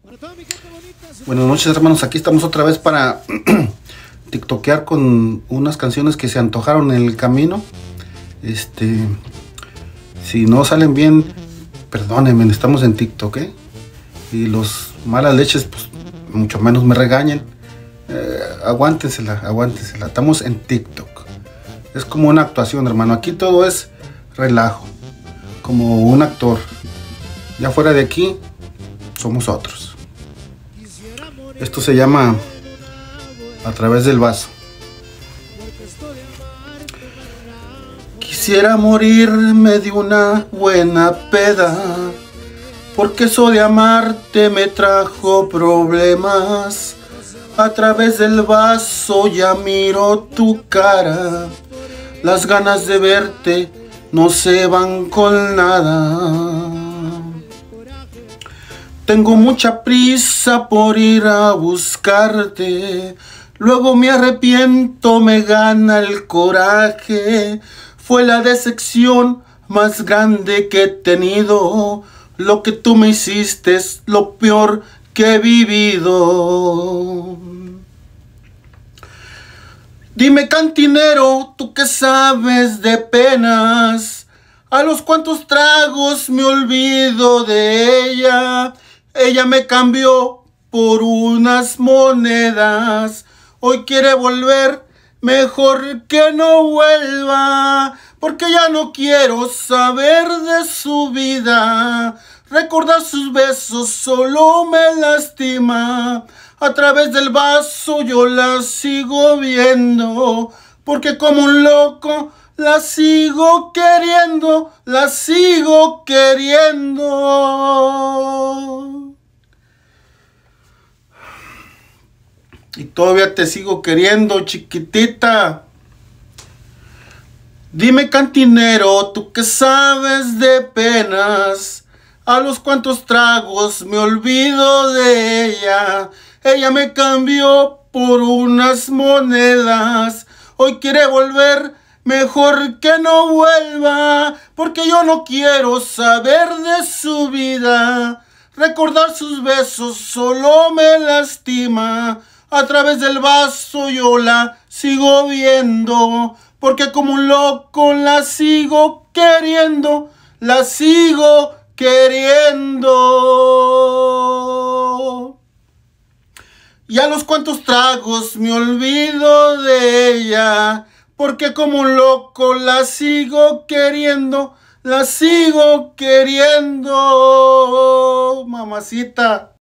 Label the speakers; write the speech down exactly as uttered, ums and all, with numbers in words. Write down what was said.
Speaker 1: Buenas noches, hermanos, aquí estamos otra vez para tiktokear con unas canciones que se antojaron en el camino. Este, si no salen bien, perdónenme, estamos en TikTok, ¿eh? Y los malas leches, pues mucho menos me regañen. Eh, aguántensela, aguántensela, estamos en TikTok. Es como una actuación, hermano, aquí todo es relajo, como un actor. Ya fuera de aquí, somos otros. Esto se llama A través del vaso. Quisiera morirme de una buena peda, porque eso de amarte me trajo problemas. A través del vaso ya miro tu cara, las ganas de verte no se van con nada. Tengo mucha prisa por ir a buscarte, luego me arrepiento, me gana el coraje. Fue la decepción más grande que he tenido, lo que tú me hiciste es lo peor que he vivido. Dime, cantinero, tú que sabes de penas, a los cuantos tragos me olvido de ella. Ella me cambió por unas monedas, hoy quiere volver, mejor que no vuelva, porque ya no quiero saber de su vida. Recordar sus besos solo me lastima. A través del vaso yo la sigo viendo, porque como un loco la sigo queriendo, la sigo queriendo. Y todavía te sigo queriendo, chiquitita. Dime, cantinero, tú que sabes de penas, a los cuantos tragos me olvido de ella. Ella me cambió por unas monedas, hoy quiere volver, mejor que no vuelva, porque yo no quiero saber de su vida. Recordar sus besos solo me lastima. A través del vaso yo la sigo viendo, porque como un loco la sigo queriendo, la sigo queriendo. Y a los cuantos tragos me olvido de ella, porque como un loco la sigo queriendo, la sigo queriendo, mamacita.